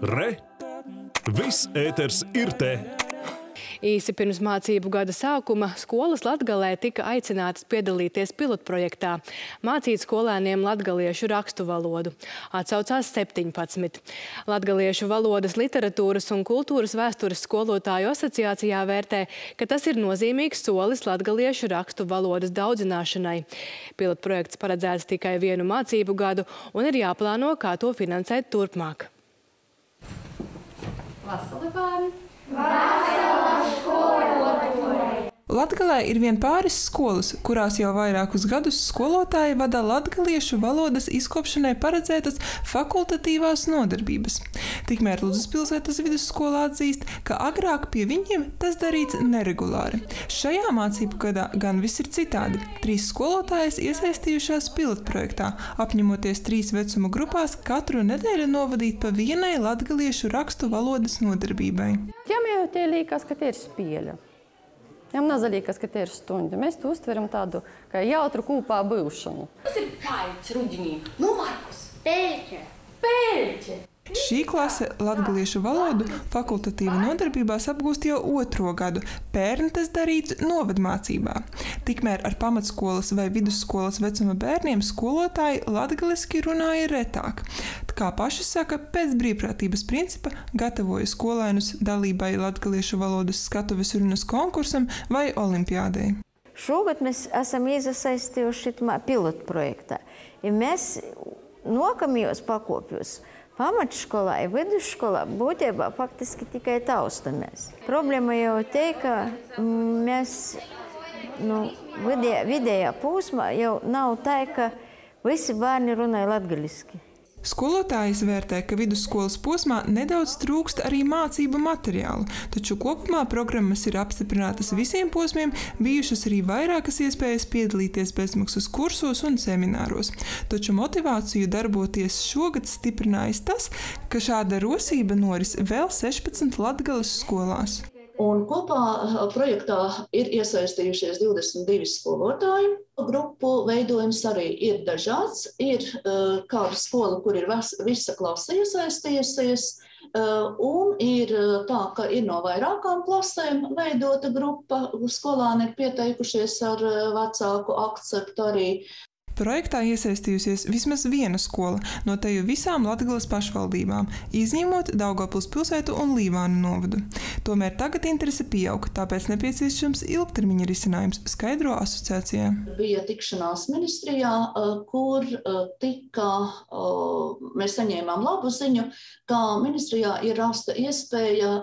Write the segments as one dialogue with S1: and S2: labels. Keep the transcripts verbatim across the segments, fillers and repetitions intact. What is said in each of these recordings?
S1: Re! Viss ēters ir te!
S2: Īsi pirms mācību gada sākuma skolas Latgalē tika aicinātas piedalīties pilotprojektā mācīt skolēniem latgaliešu rakstu valodu. Atsaucās septiņpadsmit. Latgaliešu valodas, literatūras un kultūras vēstures skolotāju asociācijā vērtē, ka tas ir nozīmīgs solis latgaliešu rakstu valodas daudzināšanai. Pilotprojekts paredzēts tikai vienu mācību gadu un ir jāplāno, kā to finansēt turpmāk.
S3: Vasali bērni!
S4: Latgalē ir vien pāris skolas, kurās jau vairākus gadus skolotāji vada latgaliešu valodas izkopšanai paredzētas fakultatīvās nodarbības. Tikmēr Ludzas vidusskolā atzīst, ka agrāk pie viņiem tas darīts neregulāri. Šajā mācību gadā gan viss ir citādi. Trīs skolotājas iesaistījušās pilotprojektā, apņemoties trīs vecuma grupās katru nedēļu novadīt pa vienai latgaliešu rakstu valodas nodarbībai.
S3: Tiem jau tie liekas, ka tie ir spēļi. Viņam nazalīkas, ka tie ir stundi. Mēs to uztveram tādu, kā jautru kūpā būšanu.
S5: Kas ir paļķis rudenī? Nu, Markus!
S6: Peļķe!
S5: Peļķe!
S4: Šī klase latgaliešu valodu fakultatīva nodarbībās apgūst jau otro gadu. Pērn tas darīts novadmācībā. Tikmēr ar pamatskolas vai vidusskolas vecuma bērniem skolotāji latgaliski runāja retāk. Kā paši saka, pēc brīvprātības principa gatavoja skolēnus dalībai latgaliešu valodas skatuves runas konkursam vai olimpiādei.
S6: Šogad mēs esam iesaistījuši pilotprojektā. Ja mēs nākamajos pakopjos pamatskolā un vidusskolā būtībā faktiski tikai taustamies. Problēma jau te, ka mēs nu, vidējā, vidējā posmā jau nav tā, ka visi bērni runāja latgaliski.
S4: Skolotājs vērtē, ka vidusskolas posmā nedaudz trūkst arī mācību materiālu, taču kopumā programmas ir apstiprinātas visiem posmiem, bijušas arī vairākas iespējas piedalīties bezmaksas kursos un semināros. Taču motivāciju darboties šogad stiprinājis tas, ka šāda rosība noris vēl sešpadsmit Latgales skolās.
S7: Un kopā projektā ir iesaistījušies divdesmit divi skolotāji. Grupu veidojums arī ir dažāds. Ir uh, kāda skola, kur ir ves, visa klase iesaistījusies, uh, un ir tā, ka ir no vairākām klasēm veidota grupa. Skolāni ir pieteikušies ar uh, vecāku akceptu arī.
S4: Projektā iesaistījusies vismaz viena skola no teju visām Latgales pašvaldībām, izņemot Daugavpils pilsētu un Līvānu novadu. Tomēr tagad interese pieaug, tāpēc nepieciešams ilgtermiņa risinājums, skaidro asociācijā.
S7: Bija tikšanās ministrijā, kur tika, mēs saņēmām labu ziņu, ka ministrijā ir rasta iespēja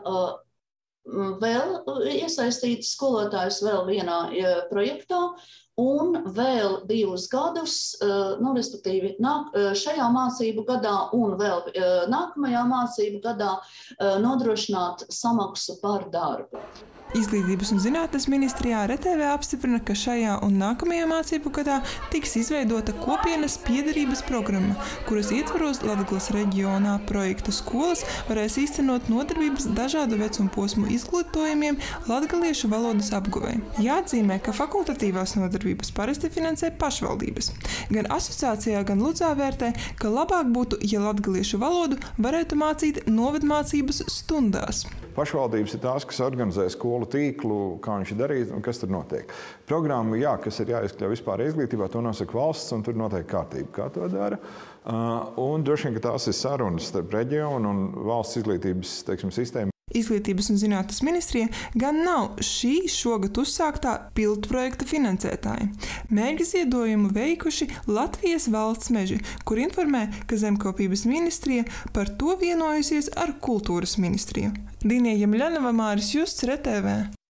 S7: vēl iesaistīt skolotājus vēl vienā projektā, un vēl divus gadus, nu, respektīvi, nāk, šajā mācību gadā un vēl nākamajā mācību gadā nodrošināt samaksu par darbu.
S4: Izglītības un zinātnes ministrijā R T V apstiprina, ka šajā un nākamajā mācību gadā tiks izveidota kopienas piederības programma, kuras ietvaros Latgales reģionā projekta skolas varēs īstenot nodarbības dažādu vecumu posmu izglītojumiem latgaliešu valodas apguvei. Jāatzīmē, ka fakultatīvās nodarbības parasti finansē pašvaldības. Gan asociācijā, gan Ludzā vērtē, ka labāk būtu, ja latgaliešu valodu varētu mācīt novadmācības stundās.
S8: Pašvaldības ir tās, kas organizē skolu tīklu, kā viņš ir darīt un kas tur notiek. Programma, jā, kas ir jāizkļauj vispār izglītībā, to nosaka valsts un tur notiek kārtība, kā to dara. Un droši vien, ka tās ir sarunas starp reģionu un valsts izglītības, teiksim, sistēmu.
S4: Izglītības un zinātnes ministrija gan nav šī šogad uzsāktā pilotprojekta finansētāja. Mērķa ziedojumu veikuši Latvijas valsts meži, kur informē, ka zemkopības ministrija par to vienojusies ar kultūras ministriju. Dīnija Jamļanova, Māris Justs, R T V.